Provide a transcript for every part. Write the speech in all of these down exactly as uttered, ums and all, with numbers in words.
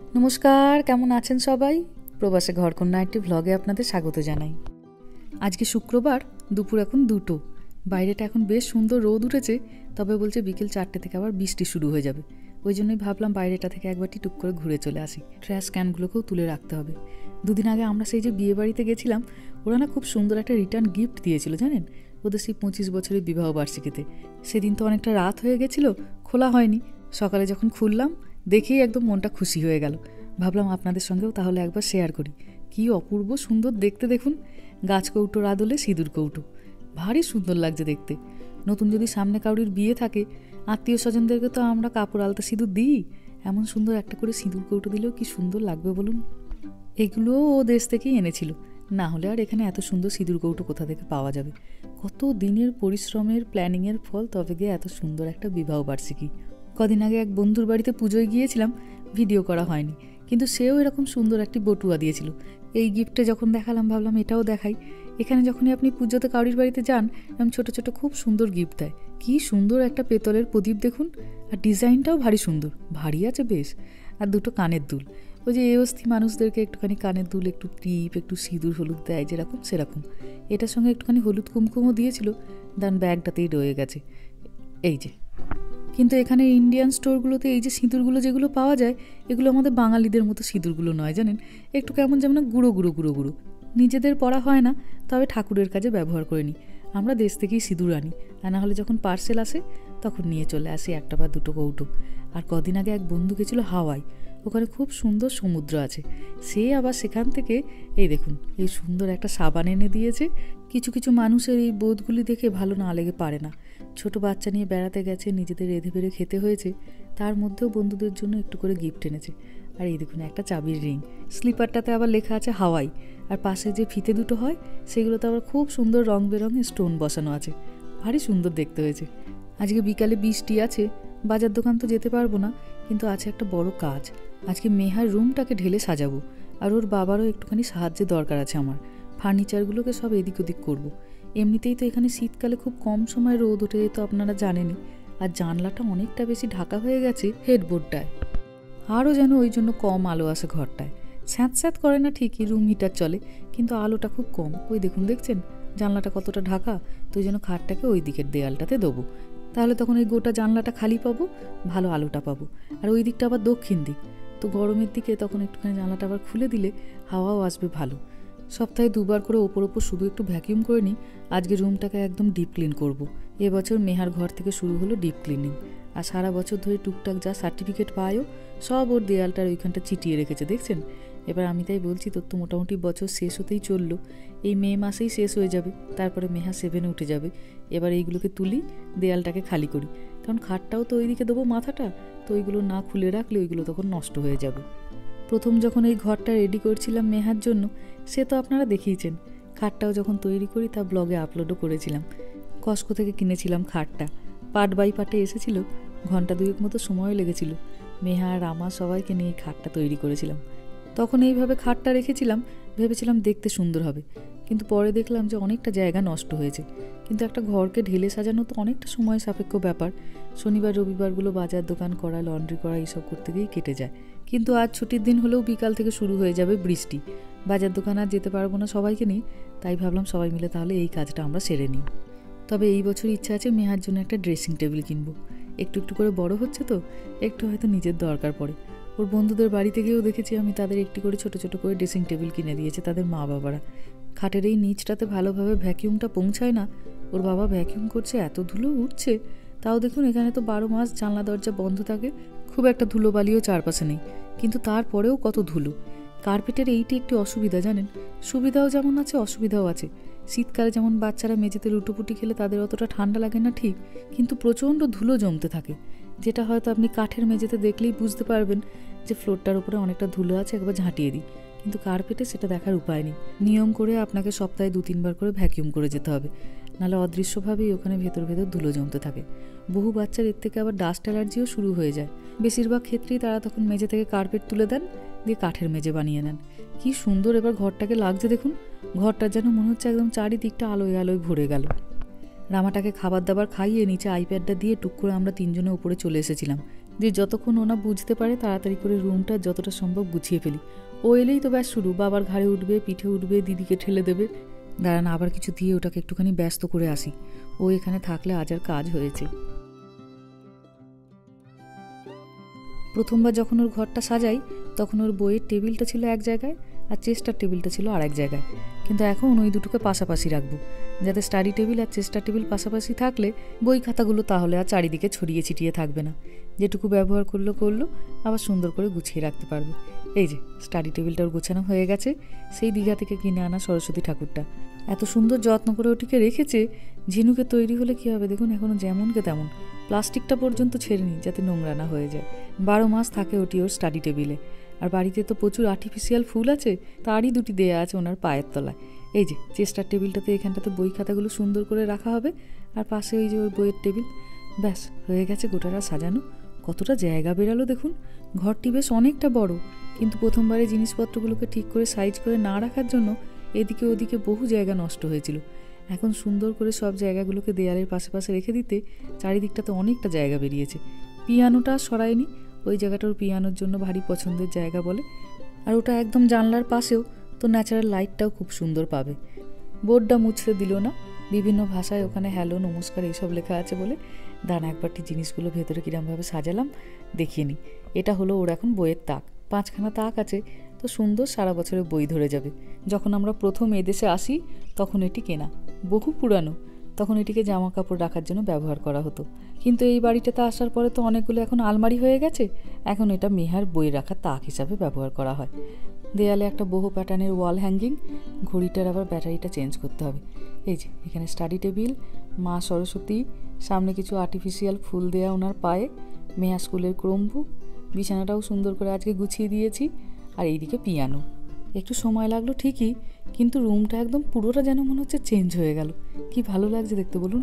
নমস্কার, কেমন আছেন সবাই? প্রবাসে ঘরকন্যা একটি ভ্লগে আপনাদের স্বাগত জানাই। আজকে শুক্রবার, দুপুর এখন দুটো। বাইরেটা এখন বেশ সুন্দর রোদ উঠেছে, তবে বলছে বিকেল চারটে থেকে আবার বৃষ্টি শুরু হয়ে যাবে। ওই জন্যই ভাবলাম বাইরেটা থেকে একবারটি টুক করে ঘুরে চলে আসি। ট্র্যাশ ক্যানগুলোকেও তুলে রাখতে হবে। দুদিন আগে আমরা সেই যে বিয়ে বাড়িতে গেছিলাম, ওরা না খুব সুন্দর একটা রিটার্ন গিফট দিয়েছিল জানেন, ওদের সেই পঁচিশ বছরের বিবাহ বার্ষিকীতে। সেদিন তো অনেকটা রাত হয়ে গেছিল, খোলা হয়নি। সকালে যখন খুললাম দেখেই একদম মনটা খুশি হয়ে গেল। ভাবলাম আপনাদের সঙ্গেও তাহলে একবার শেয়ার করি। কি অপূর্ব সুন্দর দেখতে দেখুন, গাছ কৌটোর আদলে সিঁদুর কৌটো, ভারী সুন্দর লাগছে দেখতে। নতুন যদি সামনে কাউরির বিয়ে থাকে, আত্মীয় স্বজনদেরকে তো আমরা কাপড় আলতা সিঁদুর দিই, এমন সুন্দর একটা করে সিঁদুর কৌটো দিলেও কি সুন্দর লাগবে বলুন। এগুলোও ও দেশ থেকেই এনেছিল, না হলে আর এখানে এত সুন্দর সিঁদুর কৌটো কোথা থেকে পাওয়া যাবে। কত দিনের পরিশ্রমের প্ল্যানিংয়ের ফল, তবে গিয়ে এত সুন্দর একটা বিবাহ বার্ষিকী। কদিন আগে এক বন্ধুর বাড়িতে পুজোয় গিয়েছিলাম, ভিডিও করা হয়নি, কিন্তু সেও এরকম সুন্দর একটি বটুয়া দিয়েছিল। এই গিফটে যখন দেখালাম ভাবলাম এটাও দেখাই। এখানে যখনই আপনি পুজোতে কাউরির বাড়িতে যান, এরকম ছোটো ছোটো খুব সুন্দর গিফট দেয়। কী সুন্দর একটা পেতলের প্রদীপ দেখুন, আর ডিজাইনটাও ভারী সুন্দর, ভারী আছে বেশ। আর দুটো কানের দুল, ওই যে এ অস্থি মানুষদেরকে একটুখানি কানের দুল, একটু টিপ, একটু সিঁদুর হলুদ দেয় যেরকম সেরকম। এটার সঙ্গে একটুখানি হলুদ কুমকুমও দিয়েছিল, দেন ব্যাগটাতেই রয়ে গেছে এই যে। কিন্তু এখানে ইন্ডিয়ান স্টোরগুলোতে এই যে সিঁদুরগুলো যেগুলো পাওয়া যায়, এগুলো আমাদের বাঙালিদের মতো সিঁদুরগুলো নয় জানেন, একটু কেমন যেমন গুঁড়ো গুঁড়ো গুঁড়ো গুঁড়ো। নিজেদের পরা হয় না, তবে ঠাকুরের কাজে ব্যবহার করে নিই। আমরা দেশ থেকেই সিঁদুর আনি, আর না হলে যখন পার্সেল আসে তখন নিয়ে চলে আসি একটা বা দুটো কৌটো। আর কদিন আগে এক বন্ধু গেছিলো হাওয়াই, ওখানে খুব সুন্দর সমুদ্র আছে। সে আবার সেখান থেকে এই দেখুন এই সুন্দর একটা সাবান এনে দিয়েছে। কিছু কিছু মানুষের এই বোধগুলি দেখে ভালো না লেগে পারে না। ছোট বাচ্চা নিয়ে বেড়াতে গেছে, নিজেদের রেঁধে বেড়ে খেতে হয়েছে, তার মধ্যেও বন্ধুদের জন্য একটু করে গিফট এনেছে। আর এই দেখুন একটা চাবির রিং, স্লিপারটাতে আবার লেখা আছে হাওয়াই, আর পাশে যে ফিতে দুটো হয় সেগুলোতে আবার খুব সুন্দর রং বেরঙের স্টোন বসানো আছে, ভারী সুন্দর দেখতে হয়েছে। আজকে বিকালে বৃষ্টি আছে, বাজার দোকান তো যেতে পারবো না, কিন্তু আছে একটা বড় কাজ। আজকে মেহার রুমটাকে ঢেলে সাজাবো, আর ওর বাবারও একটুখানি সাহায্যের দরকার আছে আমার। ফার্নিচারগুলোকে সব এদিক ওদিক করবো। এমনিতেই তো এখানে শীতকালে খুব কম সময় রোদ ওঠে, তো আপনারা জানেনই। আর জানলাটা অনেকটা বেশি ঢাকা হয়ে গেছে হেডবোর্ডটায়, আরও যেন ওই জন্য কম আলো আসে ঘরটায়। স্যাঁত স্যাঁত করে না ঠিকই, রুম হিটার চলে, কিন্তু আলোটা খুব কম। ওই দেখুন দেখছেন জানলাটা কতটা ঢাকা, তো ওই জন্য খাটটাকে ওই দিকের দেয়ালটাতে দেবো, তাহলে তখন ওই গোটা জানলাটা খালি পাবো, ভালো আলোটা পাবো। আর ওই দিকটা আবার দক্ষিণ দিক, তো গরমের দিকে তখন একটুখানি জানলাটা আবার খুলে দিলে হাওয়াও আসবে ভালো। সপ্তাহে দুবার করে ওপর ওপর শুধু একটু ভ্যাকিউম করে নিই। আজকে রুমটাকে একদম ডিপ ক্লিন করবো। এবছর মেহার ঘর থেকে শুরু হলো ডিপ ক্লিনিং, আর সারা বছর ধরে টুকটাক যা সার্টিফিকেট পায়ও সব ওর দেয়ালটার ওইখানটা চিটিয়ে রেখেছে দেখছেন। এবার আমি তাই বলছি, তোর তো মোটামুটি বছর শেষ হতেই চললো, এই মে মাসেই শেষ হয়ে যাবে, তারপরে মেহা সেভেনে উঠে যাবে। এবার এইগুলোকে তুলি, দেয়ালটাকে খালি করি, কারণ খাটটাও তো ওইদিকে দেবো মাথাটা, তো ওইগুলো না খুলে রাখলে ওইগুলো তখন নষ্ট হয়ে যাবে। প্রথম যখন এই ঘরটা রেডি করছিলাম মেহার জন্য, সে তো আপনারা দেখিয়েছেন। খাটটাও যখন তৈরি করি তা ব্লগে আপলোডও করেছিলাম। কস্কো থেকে কিনেছিলাম খাটটা, পার্ট বাই পার্টে এসেছিল, ঘন্টা দুয়েক মতো সময় লেগেছিল। মেহা আর আমা সবাইকে নিয়ে এই খাটটা তৈরি করেছিলাম। তখন এইভাবে খাটটা রেখেছিলাম, ভেবেছিলাম দেখতে সুন্দর হবে, কিন্তু পরে দেখলাম যে অনেকটা জায়গা নষ্ট হয়েছে। কিন্তু একটা ঘরকে ঢেলে সাজানো তো অনেকটা সময় সাপেক্ষ ব্যাপার। শনিবার রবিবারগুলো বাজার দোকান করা, লন্ড্রি করা, এইসব করতে গিয়েই কেটে যায়। কিন্তু আজ ছুটির দিন হলেও বিকাল থেকে শুরু হয়ে যাবে বৃষ্টি, বাজার দোকান আর যেতে পারবো না সবাইকে নিয়ে, তাই ভাবলাম সবাই মিলে তাহলে এই কাজটা আমরা সেরে নিই। তবে এই বছর ইচ্ছা আছে মেহার জন্য একটা ড্রেসিং টেবিল কিনবো। একটু একটু করে বড় হচ্ছে তো, একটু হয়তো নিজের দরকার পড়ে। ওর বন্ধুদের বাড়িতে গিয়েও দেখেছি আমি, তাদের একটি করে ছোটো ছোটো করে ড্রেসিং টেবিল কিনে দিয়েছে তাদের মা বাবারা। খাটের এই নিচটাতে ভালোভাবে ভ্যাকিউমটা পৌঁছায় না, ওর বাবা ভ্যাকিউম করছে, এত ধুলো উঠছে। তাও দেখুন এখানে তো বারো মাস জানলা দরজা বন্ধ থাকে, খুব একটা ধুলোবালিও চারপাশে নেই, কিন্তু তারপরেও কত ধুলো। কার্পেটের এইটি একটি অসুবিধা জানেন, সুবিধাও যেমন আছে অসুবিধাও আছে। শীতকালে যেমন বাচ্চারা মেঝেতে লুটোপুটি খেলে তাদের অতটা ঠান্ডা লাগে না ঠিক, কিন্তু প্রচণ্ড ধুলো জমতে থাকে, যেটা হয়তো আপনি কাঠের মেঝেতে দেখলেই বুঝতে পারবেন যে ফ্লোরটার উপরে অনেকটা ধুলো আছে, একবার ঝাঁটিয়ে দিই। কিন্তু কার্পেটে সেটা দেখার উপায় নেই, নিয়ম করে আপনাকে সপ্তাহে দু তিনবার করে ভ্যাকিউম করে যেতে হবে, নাহলে অদৃশ্যভাবেই ওখানে ভেতর ভেতর ধুলো জমতে থাকে। বহু বাচ্চার এর থেকে আবার ডাস্ট অ্যালার্জিও শুরু হয়ে যায়। বেশিরভাগ ক্ষেত্রেই তারা তখন মেঝে থেকে কার্পেট তুলে দেন, দিয়ে কাঠের মেঝে বানিয়ে নেন। কি সুন্দর এবার ঘরটাকে লাগছে দেখুন, ঘরটা যেন মনে হচ্ছে একদম চারিদিকটা আলোয় আলোয় ভরে গেল। রামাটাকে খাবার দাবার খাইয়ে নিচে আইপ্যাডটা দিয়ে টুক করে আমরা তিনজনে উপরে চলে এসেছিলাম। যে যতক্ষণ ওনা বুঝতে পারে তাড়াতাড়ি করে রুমটা যতটা সম্ভব গুছিয়ে ফেলি। ও এলেই তো ব্যাস শুরু, বাবার ঘাড়ে উঠবে, পিঠে উঠবে, দিদিকে ঠেলে দেবে। দাঁড়ান আবার কিছু দিয়ে ওটাকে একটুখানি ব্যস্ত করে আসি, ও এখানে থাকলে আজ আর কাজ হয়েছে। প্রথমবার যখন ওর ঘরটা সাজাই তখন ওর বইয়ের টেবিলটা ছিল এক জায়গায় আর চেস্টার টেবিলটা ছিল আর এক জায়গায়, কিন্তু এখন ওই দুটোকে পাশাপাশি রাখবো, যাতে স্টাডি টেবিল আর চেস্টার টেবিল পাশাপাশি থাকলে বই খাতাগুলো তাহলে আর চারিদিকে ছড়িয়ে ছিটিয়ে থাকবে না, যেটুকু ব্যবহার করলো করলো আবার সুন্দর করে গুছিয়ে রাখতে পারবে। এই যে স্টাডি টেবিলটা ওর গোছানো হয়ে গেছে, সেই দীঘা থেকে কিনে আনা সরস্বতী ঠাকুরটা এত সুন্দর যত্ন করে ওটিকে রেখেছে। ঝিনুকে তৈরি হলে কী হবে দেখুন, এখনও যেমনকে তেমন, প্লাস্টিকটা পর্যন্ত ছেড়েনি যাতে নোংরা না হয়ে যায়। বারো মাস থাকে ওটি ওর স্টাডি টেবিলে। আর বাড়িতে তো প্রচুর আর্টিফিশিয়াল ফুল আছে, তারই দুটি দেয়া আছে ওনার পায়ের তলায়। এই যে চেস্টার টেবিলটাতে এখানটাতে বই খাতাগুলো সুন্দর করে রাখা হবে, আর পাশে ওই যে ওর বইয়ের টেবিল। ব্যাস হয়ে গেছে গোটাটা সাজানো। কতটা জায়গা বেরালো দেখুন, ঘরটি বেশ অনেকটা বড়, কিন্তু প্রথমবারে জিনিসপত্রগুলোকে ঠিক করে সাইজ করে না রাখার জন্য এদিকে ওদিকে বহু জায়গা নষ্ট হয়েছিল। এখন সুন্দর করে সব জায়গাগুলোকে দেয়ালের পাশে পাশে রেখে দিতে চারিদিকটাতে অনেকটা জায়গা বেরিয়েছে। পিয়ানোটা সরায়নি, ওই জায়গাটার পিয়ানোর জন্য ভারী পছন্দের জায়গা বলে। আর ওটা একদম জানলার পাশেও, তো ন্যাচারাল লাইটটাও খুব সুন্দর পাবে। বোর্ডটা মুছতে দিল না, বিভিন্ন ভাষায় ওখানে হ্যালো নমস্কার এইসব লেখা আছে বলে। দান একবারটি জিনিসগুলো ভেতরে কিরমভাবে সাজালাম দেখিয়ে নিই। এটা হলো ওর এখন বইয়ের তাক, পাঁচখানা তাক আছে, তো সুন্দর সারা বছরের বই ধরে যাবে। যখন আমরা প্রথম এদেশে আসি তখন এটি কেনা, বহু পুরানো, তখন এটিকে জামা কাপড় রাখার জন্য ব্যবহার করা হতো। কিন্তু এই বাড়িটাতে আসার পরে তো অনেকগুলো এখন আলমারি হয়ে গেছে, এখন এটা মেহার বই রাখার তাক হিসাবে ব্যবহার করা হয়। দেয়ালে একটা বহু প্যাটার্নের ওয়াল হ্যাঙ্গিং, ঘড়িটার আবার ব্যাটারিটা চেঞ্জ করতে হবে। এই যে এখানে স্টাডি টেবিল, মা সরস্বতী, সামনে কিছু আর্টিফিশিয়াল ফুল দেয়া ওনার পায়ে, মেয়া স্কুলের ক্রোমবুক, বিছানাটাও সুন্দর করে আজকে গুছিয়ে দিয়েছি, আর এইদিকে পিয়ানো। একটু সময় লাগলো ঠিকই, কিন্তু রুমটা একদম পুরোটা যেন মনে হচ্ছে চেঞ্জ হয়ে গেল। কি ভালো লাগছে দেখতে বলুন।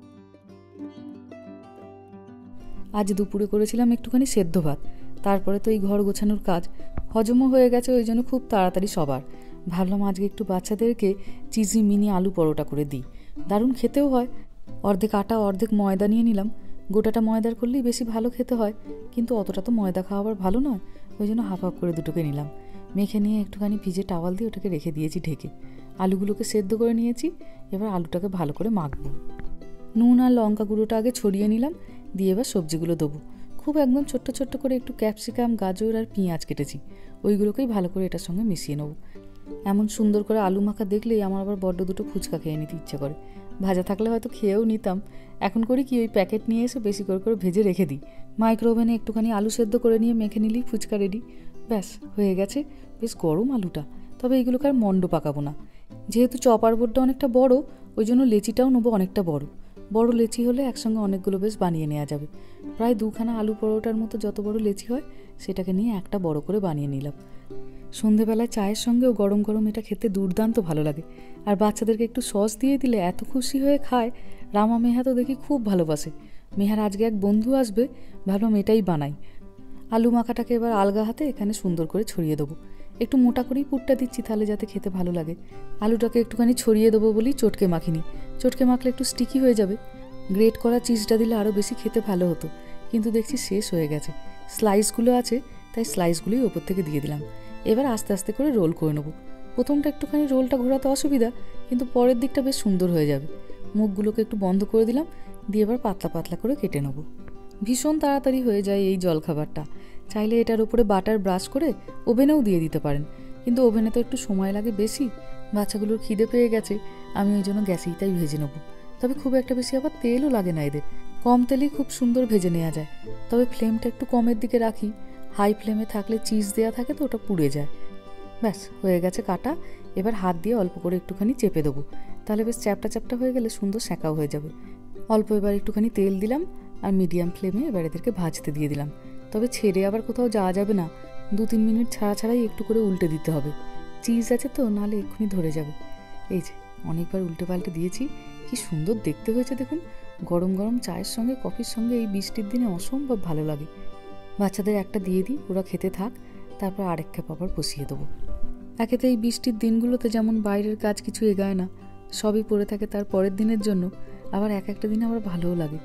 আজ দুপুরে করেছিলাম একটুখানি সেদ্ধ ভাত, তারপরে তো এই ঘর গোছানোর কাজ হজমও হয়ে গেছে, ওই জন্য খুব তাড়াতাড়ি সবার। ভাবলাম আজকে একটু বাচ্চাদেরকে চিজি মিনি আলু পরোটা করে দিই, দারুণ খেতেও হয়। অর্ধেক আটা অর্ধেক ময়দা নিয়ে নিলাম, গোটাটা ময়দার করলেই বেশি ভালো খেতে হয়, কিন্তু অতটা তো ময়দা খাওয়া আবার ভালো নয়, ওই জন্য হাফ হাফ করে দুটোকে নিলাম। মেখে নিয়ে একটুখানি ভিজে টাওয়াল দিয়ে ওটাকে রেখে দিয়েছি ঢেকে। আলুগুলোকে সেদ্ধ করে নিয়েছি, এবার আলুটাকে ভালো করে মাখবো। নুন আর লঙ্কা গুঁড়োটা আগে ছড়িয়ে নিলাম, দিয়ে এবার সবজিগুলো দেবো। খুব একদম ছোট্ট ছোট্ট করে একটু ক্যাপসিকাম, গাজর আর পেঁয়াজ কেটেছি, ওইগুলোকেই ভালো করে এটার সঙ্গে মিশিয়ে নেবো। এমন সুন্দর করে আলু মাখা দেখলেই আমার আবার বড্ড দুটো ফুচকা খেয়ে নিতে ইচ্ছে করে। ভাজা থাকলে হয়তো খেয়েও নিতাম, এখন করি কি ওই প্যাকেট নিয়ে এসে বেশি করে করে ভেজে রেখে দিই। মাইক্রো ওভেনে একটুখানি আলু সেদ্ধ করে নিয়ে মেখে নিলেই ফুচকা রেডি। ব্যাস হয়ে গেছে। বেশ গরম আলুটা, তবে এগুলোকে আর মন্ড পাকাবো না, যেহেতু চপার বোর্ডটা অনেকটা বড়, ওই জন্য লেচিটাও নেবো অনেকটা বড়। বড় লেচি হলে একসঙ্গে অনেকগুলো বেশ বানিয়ে নেওয়া যাবে। প্রায় দুখানা আলু পরোটার মতো যত বড় লেচি হয় সেটাকে নিয়ে একটা বড় করে বানিয়ে নিলাম। সন্ধেবেলায় চায়ের সঙ্গেও গরম গরম এটা খেতে দুর্দান্ত ভালো লাগে। আর বাচ্চাদেরকে একটু সস দিয়ে দিলে এত খুশি হয়ে খায়। রামা মেহা তো দেখি খুব ভালোবাসে। মেহার আজকে এক বন্ধু আসবে, ভাবলাম এটাই বানাই। আলু মাখাটাকে এবার আলগা হাতে এখানে সুন্দর করে ছড়িয়ে দেবো। একটু মোটা করেই পুরটা দিচ্ছি তাহলে যাতে খেতে ভালো লাগে। আলুটাকে একটুখানি ছড়িয়ে দেবো বলেই চটকে মাখিনি, চটকে মাখলে একটু স্টিকি হয়ে যাবে। গ্রেট করা চিজটা দিলে আরও বেশি খেতে ভালো হতো, কিন্তু দেখছি শেষ হয়ে গেছে। স্লাইসগুলো আছে, তাই স্লাইসগুলোই ওপর থেকে দিয়ে দিলাম। এবার আস্তে আস্তে করে রোল করে নেবো। প্রথমটা একটুখানি রোলটা ঘোরাতে অসুবিধা, কিন্তু পরের দিকটা বেশ সুন্দর হয়ে যাবে। মুখগুলোকে একটু বন্ধ করে দিলাম, দিয়ে এবার পাতলা পাতলা করে কেটে নেবো। ভীষণ তাড়াতাড়ি হয়ে যায় এই জলখাবারটা। চাইলে এটার উপরে বাটার ব্রাশ করে ওভেনেও দিয়ে দিতে পারেন, কিন্তু ওভেনে তো একটু সময় লাগে বেশি। বাচ্চাগুলোর খিদে পেয়ে গেছে, আমি ওই জন্য গ্যাসেই তাই ভেজে নেবো। তবে খুব একটা বেশি আবার তেলও লাগে না এদের, কম তেলেই খুব সুন্দর ভেজে নেওয়া যায়। তবে ফ্লেমটা একটু কমের দিকে রাখি, হাই ফ্লেমে থাকলে চিজ দেওয়া থাকে তো ওটা পুড়ে যায়। ব্যাস হয়ে গেছে কাটা। এবার হাত দিয়ে অল্প করে একটুখানি চেপে দেবো, তাহলে বেশ চ্যাপটা চ্যাপটা হয়ে গেলে সুন্দর সেঁকাও হয়ে যাবে। অল্প এবার একটুখানি তেল দিলাম, আর মিডিয়াম ফ্লেমে এবার এদেরকে ভাজতে দিয়ে দিলাম। তবে ছেড়ে আবার কোথাও যাওয়া যাবে না, দু তিন মিনিট ছাড়া ছাড়াই একটু করে উল্টে দিতে হবে। চিজ আছে তো, নাহলে এক্ষুনি ধরে যাবে। এই যে অনেকবার উল্টে পাল্টে দিয়েছি, কি সুন্দর দেখতে হয়েছে দেখুন। গরম গরম চায়ের সঙ্গে কফির সঙ্গে এই বৃষ্টির দিনে অসম্ভব ভালো লাগে। বাচ্চাদের একটা দিয়ে দিই, ওরা খেতে থাক, তারপর আরেক খেপ আবার বসিয়ে দেবো। একেতে এই বৃষ্টির দিনগুলোতে যেমন বাইরের কাজ কিছু এগায় না, সবই পড়ে থাকে তার পরের দিনের জন্য। আবার এক একটা দিন আবার ভালোও লাগে,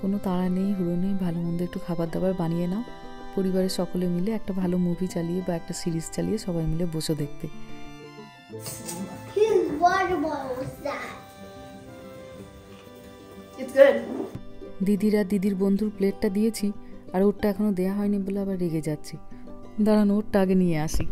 কোনো তাড়া নেই, হুড়ো নেই, ভালো মন্দ একটু খাবার দাবার বানিয়ে নাও, পরিবারের সকলে মিলে একটা ভালো মুভি চালিয়ে বা একটা সিরিজ চালিয়ে সবাই মিলে বসে দেখতে। দিদিরা দিদির বন্ধুর প্লেটটা দিয়েছি, আর ওরটা এখনো দেয়া হয়নি বলে আবার রেগে যাচ্ছি। দাঁড়ান, ওরটা আগে নিয়ে আসি।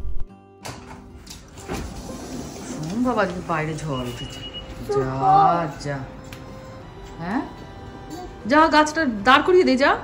সম্ভব আজকে বাইরে ঝড় উঠেছে। যা যা, হ্যাঁ যা, গাছটা দাঁড় করিয়ে দে, যা।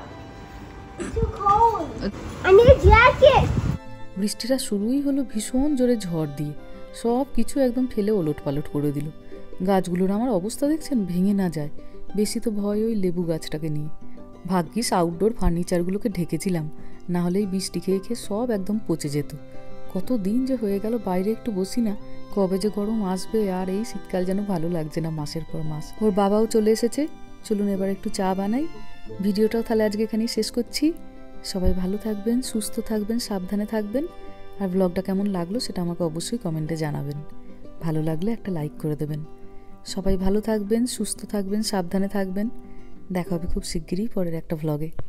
বৃষ্টিটা শুরুই হলো ভীষণ জোরে ঝড় দিয়ে, সব কিছু একদম ফেলে ওলট পালট করে দিল। গাছগুলোর আমার অবস্থা দেখছেন, ভেঙে না যায়। বেশি তো ভয় ওই লেবু গাছটাকে নিয়ে। ভাগ্যিস আউটডোর ফার্নিচারগুলোকে ঢেকেছিলাম, না হলে এই বৃষ্টি খেয়ে খেয়ে সব একদম পচে যেত। কত দিন যে হয়ে গেল বাইরে একটু বসি না, কবে যে গরম আসবে। আর এই শীতকাল যেন ভালো লাগছে না, মাসের পর মাস। ওর বাবাও চলে এসেছে, চলুন এবার একটু চা বানাই। ভিডিওটাও তাহলে আজকে এখানেই শেষ করছি। সবাই ভালো থাকবেন, সুস্থ থাকবেন, সাবধানে থাকবেন। আর ব্লগটা কেমন লাগলো সেটা আমাকে অবশ্যই কমেন্টে জানাবেন। ভালো লাগলে একটা লাইক করে দেবেন। সবাই ভালো থাকবেন, সুস্থ থাকবেন, সাবধানে থাকবেন। দেখা হবে খুব শিগগিরই পরের একটা ব্লগে।